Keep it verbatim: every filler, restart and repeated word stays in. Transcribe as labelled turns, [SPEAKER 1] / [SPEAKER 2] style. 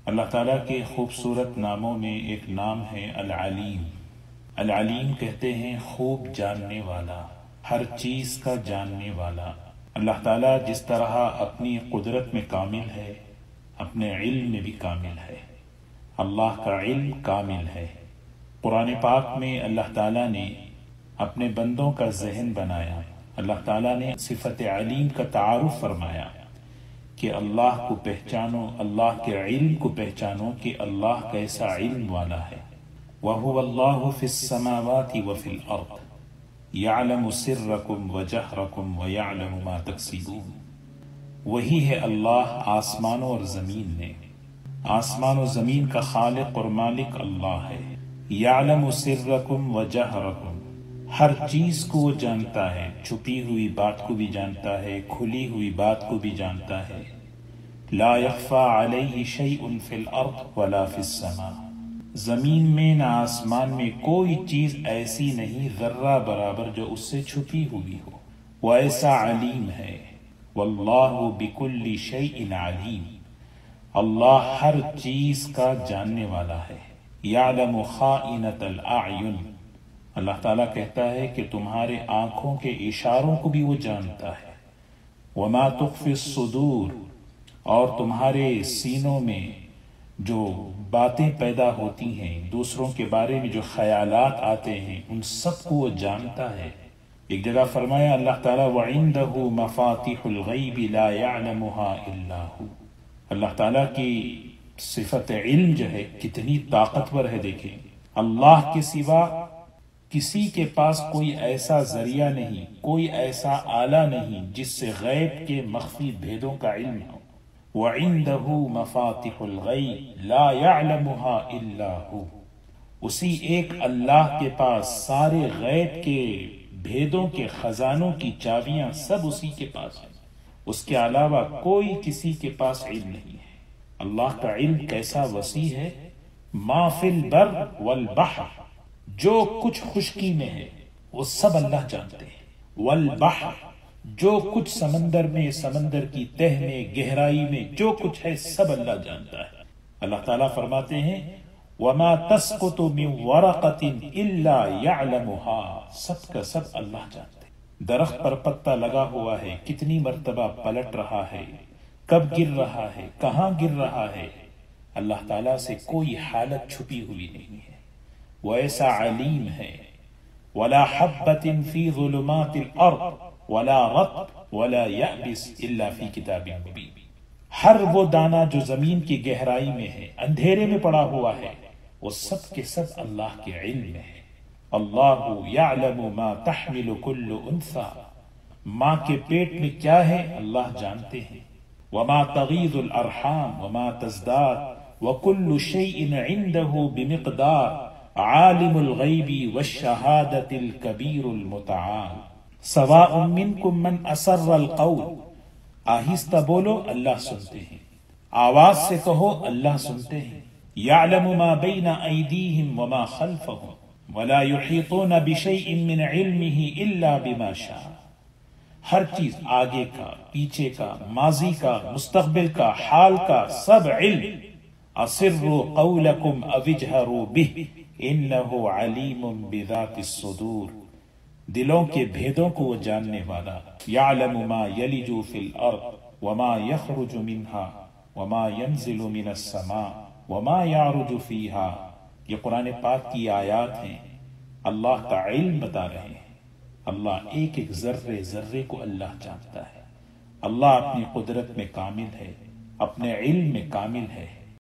[SPEAKER 1] اللہ تعالیٰ کے خوبصورت ناموں میں ایک نام ہے العلیم۔ العلیم کہتے ہیں خوب جاننے والا، ہر چیز کا جاننے والا۔ اللہ تعالیٰ جس طرح اپنی قدرت میں کامل ہے، اپنے علم میں بھی کامل ہے۔ اللہ کا علم کامل ہے۔ قرآن پاک میں اللہ تعالیٰ نے اپنے بندوں کا ذہن بنایا۔ اللہ تعالیٰ نے صفت علیم کا تعارف فرمایا کہ اللہ کو پہچانو، اللہ کے علم کو پہچانو کہ اللہ کیسا علم والا ہے۔ وَهُوَ اللَّهُ فِي السَّمَاوَاتِ وَفِي الْأَرْضِ يَعْلَمُ سِرَّكُمْ وَجَهْرَكُمْ وَيَعْلَمُ مَا تَكْسِبُونَ۔ وہی ہے اللہ آسمانوں اور زمین میں، آسمان و زمین کا خالق اور مالک اللہ ہے۔ یعلم سرکم وجہرکم، ہر چیز کو وہ جانتا ہے، چھپی ہوئی بات کو بھی جانتا ہے، کھلی ہوئی بات کو بھی جانتا ہے۔ لا یخفی علیہ شیء فی الارض ولا فی السماء، زمین میں نہ آسمان میں کوئی چیز ایسی نہیں ذرہ برابر جو اس سے چھپی ہوئی ہو، وہ ایسا علیم ہے۔ واللہ بکل شیء علیم، اللہ ہر چیز کا جاننے والا ہے۔ یعلم خائنۃ الاعین، اللہ تعالیٰ کہتا ہے کہ تمہارے آنکھوں کے اشاروں کو بھی وہ جانتا ہے۔ وما تخفی الصدور، اور تمہارے سینوں میں جو باتیں پیدا ہوتی ہیں، دوسروں کے بارے میں جو خیالات آتے ہیں، ان سب کو وہ جانتا ہے۔ ایک جگہ فرمایا اللہ تعالیٰ وَعِندَهُ مَفَاتِحُ الْغَيْبِ لَا يَعْلَمُهَا إِلَّا هُوَ، اللہ تعالیٰ کی صفت علم جو ہے کتنی طاقتور ہے۔ دیکھیں، اللہ کے سوا کسی کے پاس کوئی ایسا ذریعہ نہیں، کوئی ایسا آلہ نہیں جس سے غیب کے مخفی بھیدوں کا علم ہو۔ وَعِندَهُ مَفَاتِحُ الْغَيْبِ لَا يَعْلَمُهَا إِلَّا هُوَ، اسی ایک اللہ کے پاس سارے غیب کے بھیدوں کے خزانوں کی چابیاں سب اسی کے پاس ہیں، اس کے علاوہ کوئی کسی کے پاس علم نہیں ہے۔ اللہ کا علم کیسا وسیع ہے۔ ما فی البر والبحر، جو کچھ خشکی میں ہے وہ سب اللہ جانتے ہیں۔ والبحر، جو کچھ سمندر میں، سمندر کی تہ میں، گہرائی میں جو کچھ ہے سب اللہ جانتا ہے۔ اللہ تعالیٰ فرماتے ہیں وما تسقط من ورقۃ الا يعلمها، سب کا سب اللہ جانتے ہیں۔ درخت پر پتا لگا ہوا ہے، کتنی مرتبہ پلٹ رہا ہے، کب گر رہا ہے، کہاں گر رہا ہے، اللہ تعالیٰ سے کوئی حالت چھپی ہوئی نہیں ہے، وہ ایسا علیم ہے۔ ولا حبۃ فی ظلمات الارض ولا رطب ولا یابس الا فی کتاب مبین، ہر وہ دانہ جو زمین کی گہرائی میں ہے، اندھیرے میں پڑا ہوا ہے، وہ سب کے سب اللہ کے علم میں ہے۔ اللہ یعلم ما تحمل کل انثی، ماں کے پیٹ میں کیا ہے اللہ جانتے ہیں۔ وما تغیض الارحام وما تزداد وکل شیء عنده بمقدار، عالم الغیب والشہادۃ الکبیر المتعال، سواء منکم من اسر القول، آہستہ بولو اللہ سنتے ہیں، آواز سے کہو اللہ سنتے ہیں۔ یعلم ما بین ایدیہم وما خلفہم ولا یحیطون بشیء من علمہ الا بما شاء، ہر چیز آگے کا، پیچھے کا، ماضی کا، مستقبل کا، حال کا سب علم۔ اسروا قولکم او اجہروا بہ انہ علیم بذات الصدور، دلوں کے بھیدوں کو وہ جاننے والا۔ یعلم ما یلج فی الارض وما یخرج منہا وما ینزل من السماء وما یعرج فیہا، یہ قرآن پاک کی آیات ہیں، اللہ کا علم بتا رہے ہیں۔ اللہ ایک ایک ذرے ذرے کو اللہ جانتا ہے۔ اللہ اپنی قدرت میں کامل ہے، اپنے علم میں کامل ہے۔